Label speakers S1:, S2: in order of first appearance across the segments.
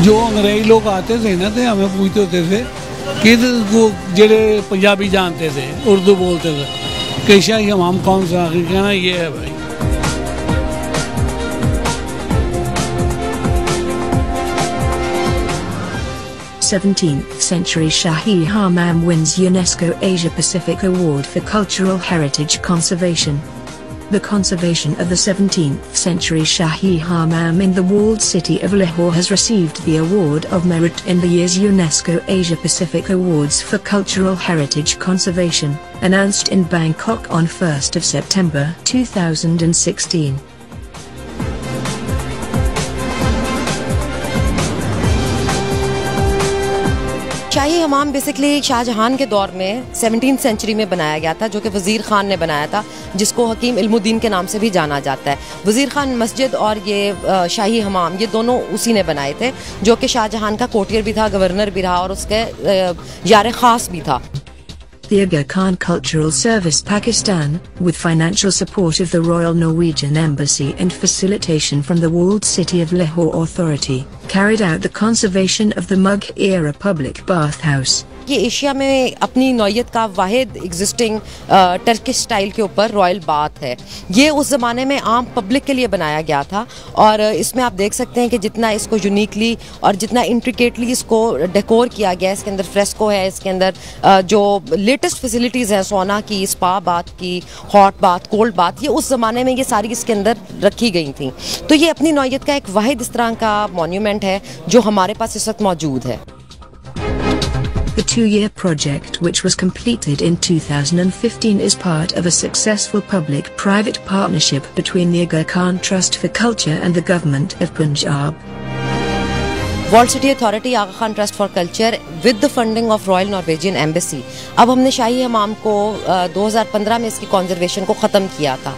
S1: जो अंग्रेज लोग आते थे ना थे हमें पूछते होते थे कि वो जेड़े पंजाबी जानते थे उर्दू बोलते थे कि शाही हमाम कौन सा, कहना ये है भाई।
S2: Seventeenth century Shahi Hammam wins UNESCO Asia Pacific Award for Cultural Heritage Conservation. The conservation of the 17th century Shahi Hammam in the walled city of Lahore has received the Award of Merit in the year's UNESCO Asia Pacific Awards for Cultural Heritage Conservation, announced in Bangkok on 1st of September 2016.
S3: Shahi Hamam basically Shahjahan के दौर में 17th century में बनाया गया था, जो कि वज़ीर ख़ान ने बनाया था, जिसको हकीम इल्मुद्दीन के नाम से भी जाना जाता है। वज़ीर ख़ान मस्जिद और ये शाही हमाम ये दोनों उसी ने बनाए थे, जो कि शाहजहां का कोटियर भी था, गवर्नर भी रहा और उसके यार ख़ास भी था।
S2: The Aga Khan Cultural Service Pakistan, with financial support of the Royal Norwegian Embassy and facilitation from the walled city of Lahore Authority, carried out the conservation of the Mughal-era public bathhouse.
S3: ये Asia में अपनी नौयत का वाहिद existing Turkish style के ऊपर royal bath है। ये उस ज़माने में आम पब्लिक के लिए बनाया गया था और इसमें आप देख सकते हैं कि जितना इसको यूनिकली और जितना इंट्रिकेटली इसको डेकोर किया गया है, इसके अंदर फ्रेस्को है, इसके अंदर जो लेटेस्ट फैसिलिटीज़ हैं सोना की, स्पा बाथ की, हॉट बाथ, कोल्ड बाथ, ये उस ज़माने में ये सारी इसके अंदर रखी गई थी। तो ये अपनी नौयत का एक वाहिद इस तरह का मोन्यूमेंट है जो हमारे पास इस वक्त मौजूद है।
S2: The two-year project, which was completed in 2015, is part of a successful public-private partnership between the Aga Khan Trust for Culture and the Government of Punjab.
S3: World city authority Aga Khan trust for culture with the funding of royal Norwegian embassy. अब हमने शाही हमाम को 2015 में इसकी conservation को ख़त्म किया था।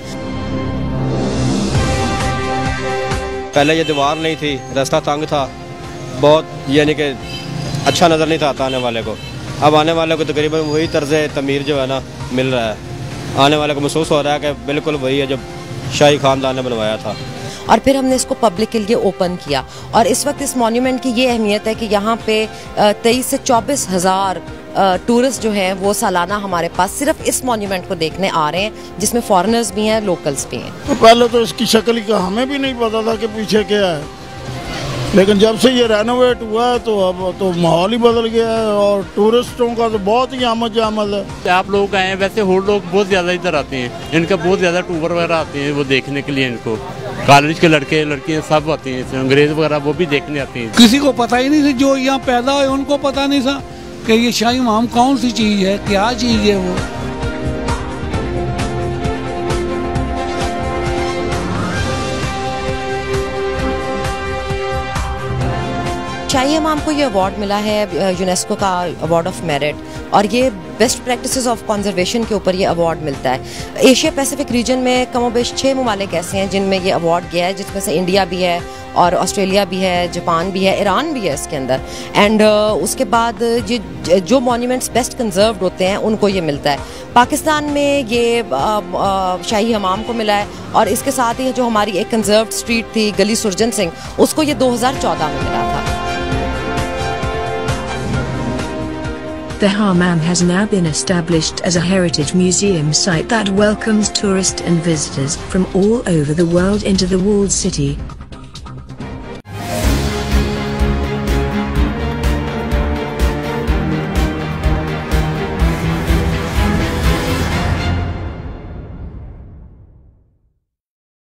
S4: पहले ये दीवार नहीं थी, रास्ता तंग था बहुत, यानी कि अच्छा नज़र नहीं था आता आने वाले को। अब आने वाले को तकरीबन वही तर्ज तमीर जो है ना मिल रहा है, आने वाले को महसूस हो रहा है कि बिल्कुल वही है जो शाही खानदान ने बनवाया था।
S3: और फिर हमने इसको पब्लिक के लिए ओपन किया और इस वक्त इस मॉन्यूमेंट की ये अहमियत है कि यहाँ पे 23 से 24 हज़ार टूरिस्ट जो हैं वो सालाना हमारे पास सिर्फ इस मॉन्यूमेंट को देखने आ रहे हैं, जिसमें फॉरेनर्स भी हैं, लोकल्स भी हैं।
S5: तो पहले तो इसकी शक्ल का हमें भी नहीं पता था कि पीछे क्या है, लेकिन जब से ये रेनोवेट हुआ है तो अब तो माहौल ही बदल गया है और टूरिस्टों का तो बहुत ही आमद जामद है।
S6: आप लोग आए हैं, वैसे और लोग बहुत ज़्यादा इधर आते हैं, इनका बहुत ज़्यादा टूर वगैरह आते हैं वो देखने के लिए। इनको कॉलेज के लड़के लड़कियाँ सब आते हैं, अंग्रेज वगैरह वो भी देखने आते हैं।
S1: किसी को पता ही नहीं था, जो यहाँ पैदा हुए उनको पता नहीं था कि ये शाही हमाम कौन सी चीज़ है, क्या चीज़ है वो।
S3: शाही हमाम को ये अवार्ड मिला है यूनेस्को का अवार्ड ऑफ मेरिट, और ये बेस्ट प्रैक्टिसेस ऑफ कंजर्वेशन के ऊपर ये अवार्ड मिलता है। एशिया पैसिफिक रीजन में कमोबेश 6 ममालिक ऐसे हैं जिनमें ये अवार्ड गया है, जिसमें से इंडिया भी है और ऑस्ट्रेलिया भी है, जापान भी है, ईरान भी है इसके अंदर। एंड उसके बाद जो मॉन्यूमेंट्स बेस्ट कंजर्व्ड होते हैं उनको ये मिलता है। पाकिस्तान में ये शाही हमाम को मिला है और इसके साथ ही जो हमारी एक कंजर्व्ड स्ट्रीट थी गली सुरजन सिंह, उसको ये 2014 में मिला था।
S2: The Hammam has now been established as a heritage museum site that welcomes tourists and visitors from all over the world into the walled city.